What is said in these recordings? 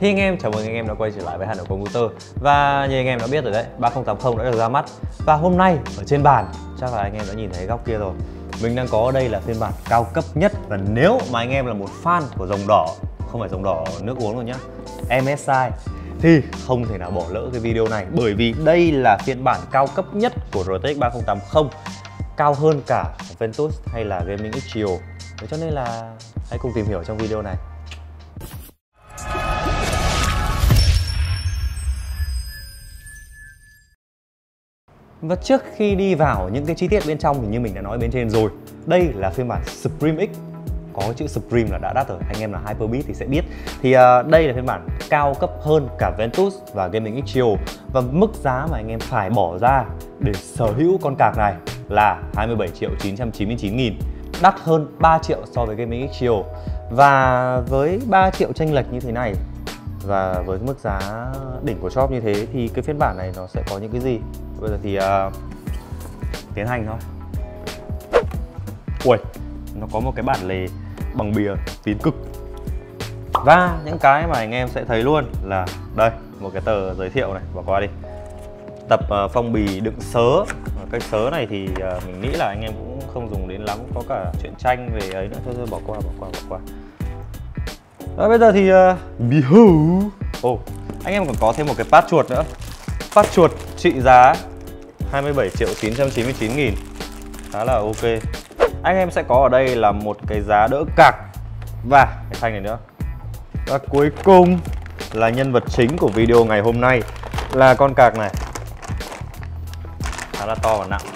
Thì anh em, chào mừng anh em đã quay trở lại với Hà Nội Computer. Và như anh em đã biết rồi đấy, 3080 đã được ra mắt. Và hôm nay ở trên bàn, chắc là anh em đã nhìn thấy góc kia rồi, mình đang có ở đây là phiên bản cao cấp nhất. Và nếu mà anh em là một fan của dòng đỏ, không phải dòng đỏ nước uống rồi nhá, MSI, thì không thể nào bỏ lỡ cái video này. Bởi vì đây là phiên bản cao cấp nhất của RTX 3080, cao hơn cả Ventus hay là Gaming X-Trio. Thế cho nên là hãy cùng tìm hiểu trong video này. Và trước khi đi vào những cái chi tiết bên trong thì như mình đã nói bên trên rồi, đây là phiên bản Supreme X. Có chữ Supreme là đã đắt rồi, anh em là Hypebeast thì sẽ biết. Thì đây là phiên bản cao cấp hơn cả Ventus và Gaming X-Trio. Và mức giá mà anh em phải bỏ ra để sở hữu con card này là 27.999.000, đắt hơn 3 triệu so với Gaming X-Trio. Và với 3 triệu chênh lệch như thế này và với cái mức giá đỉnh của shop như thế thì cái phiên bản này nó sẽ có những cái gì? Bây giờ thì tiến hành thôi. Ui, nó có một cái bản lề bằng bìa tín cực. Và những cái mà anh em sẽ thấy luôn là đây, một cái tờ giới thiệu này, bỏ qua đi. Tập phong bì đựng sớ. Cái sớ này thì mình nghĩ là anh em cũng không dùng đến lắm, có cả chuyện tranh về ấy nữa. Thôi bỏ qua. Đó, bây giờ thì behold. Anh em còn có thêm một cái pad chuột nữa. Pad chuột trị giá 27.999.000, khá là ok. Anh em sẽ có ở đây là một cái giá đỡ cạc và cái thanh này nữa. Và cuối cùng là nhân vật chính của video ngày hôm nay là con cạc này, khá là to và nặng.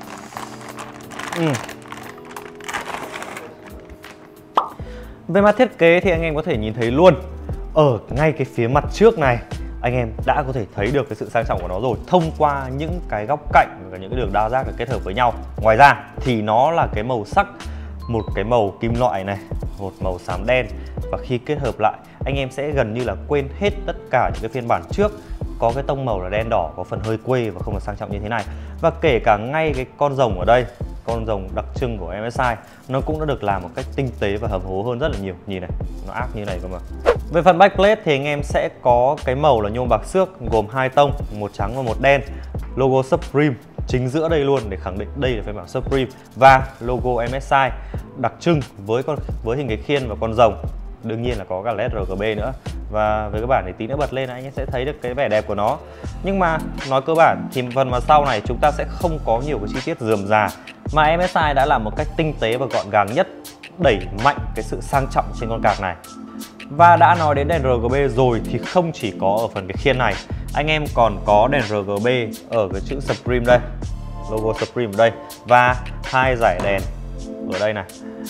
Về mặt thiết kế thì anh em có thể nhìn thấy luôn, ở ngay cái phía mặt trước này anh em đã có thể thấy được cái sự sang trọng của nó rồi, thông qua những cái góc cạnh và những cái đường đa giác được kết hợp với nhau. Ngoài ra thì nó là cái màu sắc, một cái màu kim loại này, một màu xám đen, và khi kết hợp lại anh em sẽ gần như là quên hết tất cả những cái phiên bản trước có cái tông màu là đen đỏ, có phần hơi quê và không được sang trọng như thế này. Và kể cả ngay cái con rồng ở đây, con rồng đặc trưng của MSI, nó cũng đã được làm một cách tinh tế và hầm hố hơn rất là nhiều. Nhìn này, nó ác như này cơ mà. Về phần backplate thì anh em sẽ có cái màu là nhôm bạc xước gồm 2 tông, một trắng và một đen. Logo Supreme chính giữa đây luôn để khẳng định đây là phiên bản Supreme, và logo MSI đặc trưng với hình cái khiên và con rồng. Đương nhiên là có cả LED RGB nữa. Và với các bản thì tí nữa bật lên anh em sẽ thấy được cái vẻ đẹp của nó. Nhưng mà nói cơ bản thì phần mà sau này chúng ta sẽ không có nhiều cái chi tiết rườm rà, mà MSI đã làm một cách tinh tế và gọn gàng nhất, đẩy mạnh cái sự sang trọng trên con card này. Và đã nói đến đèn RGB rồi thì không chỉ có ở phần cái khiên này, anh em còn có đèn RGB ở cái chữ Supreme đây, logo Supreme ở đây, và 2 dải đèn ở đây này.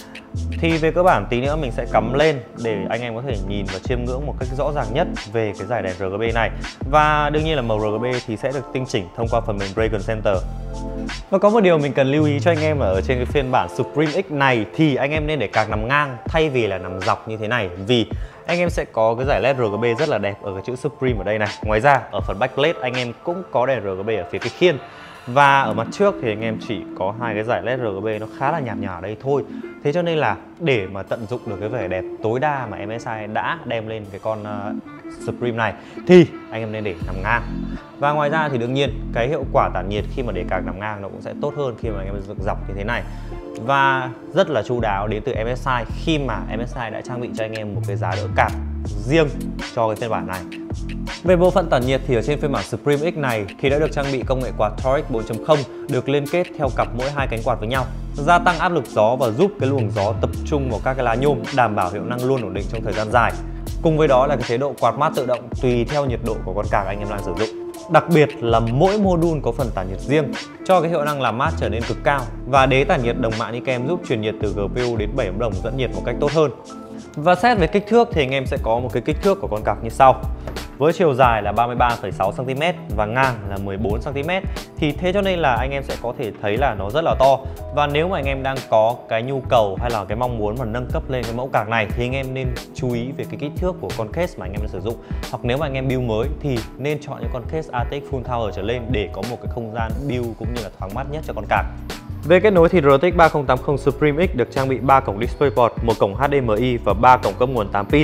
Thì về cơ bản tí nữa mình sẽ cắm lên để anh em có thể nhìn và chiêm ngưỡng một cách rõ ràng nhất về cái dải đèn RGB này. Và đương nhiên là màu RGB thì sẽ được tinh chỉnh thông qua phần mềm Dragon Center. Và có một điều mình cần lưu ý cho anh em ở trên cái phiên bản Supreme X này thì anh em nên để card nằm ngang thay vì là nằm dọc như thế này, vì anh em sẽ có cái dải LED RGB rất là đẹp ở cái chữ Supreme ở đây này. Ngoài ra ở phần backplate anh em cũng có đèn RGB ở phía cái khiên. Và ở mặt trước thì anh em chỉ có 2 cái dải LED RGB nó khá là nhạt nhòa ở đây thôi. Thế cho nên là để mà tận dụng được cái vẻ đẹp tối đa mà MSI đã đem lên cái con Supreme này thì anh em nên để nằm ngang. Và ngoài ra thì đương nhiên cái hiệu quả tản nhiệt khi mà để card nằm ngang nó cũng sẽ tốt hơn khi mà anh em dựng dọc như thế này. Và rất là chu đáo đến từ MSI khi mà MSI đã trang bị cho anh em một cái giá đỡ card riêng cho cái phiên bản này. Về bộ phận tản nhiệt thì ở trên phiên bản Supreme X này thì đã được trang bị công nghệ quạt Torx 4.0 được liên kết theo cặp mỗi 2 cánh quạt với nhau, gia tăng áp lực gió và giúp cái luồng gió tập trung vào các cái lá nhôm, đảm bảo hiệu năng luôn ổn định trong thời gian dài. Cùng với đó là cái chế độ quạt mát tự động tùy theo nhiệt độ của con card anh em đang sử dụng. Đặc biệt là mỗi module có phần tản nhiệt riêng cho cái hiệu năng làm mát trở nên cực cao, và đế tản nhiệt đồng mạng đi kèm giúp truyền nhiệt từ GPU đến 7 ống đồng dẫn nhiệt một cách tốt hơn. Và xét về kích thước thì anh em sẽ có một cái kích thước của con card như sau. Với chiều dài là 33,6 cm và ngang là 14 cm. Thì thế cho nên là anh em sẽ có thể thấy là nó rất là to. Và nếu mà anh em đang có cái nhu cầu hay là cái mong muốn mà nâng cấp lên cái mẫu card này thì anh em nên chú ý về cái kích thước của con case mà anh em đang sử dụng. Hoặc nếu mà anh em build mới thì nên chọn những con case ATX Full Tower trở lên để có một cái không gian build cũng như là thoáng mát nhất cho con card. Về kết nối thì RTX 3080 Supreme X được trang bị 3 cổng DisplayPort, 1 cổng HDMI và 3 cổng cấp nguồn 8 pin.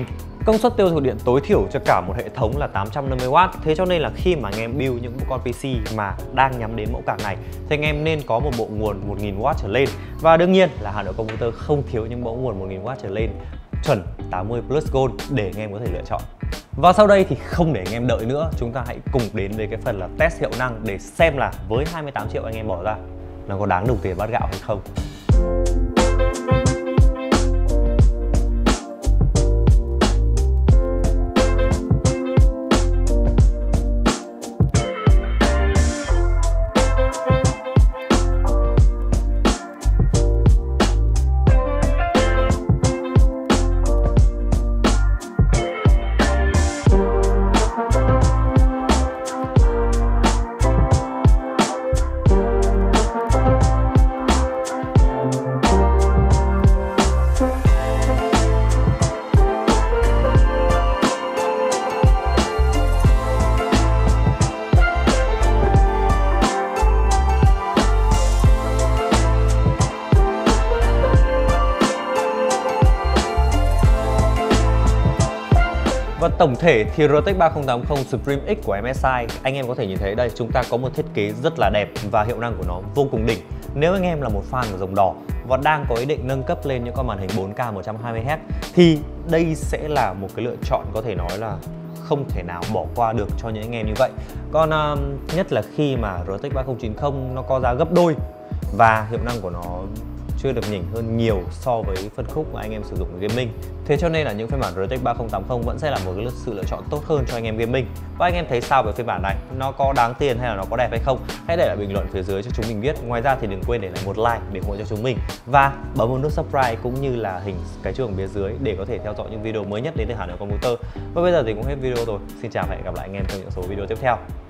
Công suất tiêu thụ điện tối thiểu cho cả một hệ thống là 850W. Thế cho nên là khi mà anh em build những con PC mà đang nhắm đến mẫu card này thì anh em nên có một bộ nguồn 1000W trở lên. Và đương nhiên là Hà Nội Computer không thiếu những mẫu nguồn 1000W trở lên chuẩn 80 Plus Gold để anh em có thể lựa chọn. Và sau đây thì không để anh em đợi nữa, chúng ta hãy cùng đến với cái phần là test hiệu năng để xem là với 28 triệu anh em bỏ ra nó có đáng đồng tiền bát gạo hay không. Và tổng thể thì RTX 3080 Supreme X của MSI anh em có thể nhìn thấy đây, chúng ta có một thiết kế rất là đẹp và hiệu năng của nó vô cùng đỉnh. Nếu anh em là một fan của dòng đỏ và đang có ý định nâng cấp lên những con màn hình 4K 120Hz thì đây sẽ là một cái lựa chọn có thể nói là không thể nào bỏ qua được cho những anh em như vậy. Còn nhất là khi mà RTX 3090 nó có giá gấp đôi và hiệu năng của nó chưa được nhỉnh hơn nhiều so với phân khúc mà anh em sử dụng gaming. Thế cho nên là những phiên bản RTX 3080 vẫn sẽ là một cái sự lựa chọn tốt hơn cho anh em gaming. Và anh em thấy sao về phiên bản này? Nó có đáng tiền hay là nó có đẹp hay không? Hãy để lại bình luận phía dưới cho chúng mình biết. Ngoài ra thì đừng quên để lại một like để ủng hộ cho chúng mình và bấm vào nút subscribe cũng như là hình cái chuông phía dưới để có thể theo dõi những video mới nhất đến từ Hà Nội Computer. Và bây giờ thì cũng hết video rồi. Xin chào và hẹn gặp lại anh em trong những số video tiếp theo.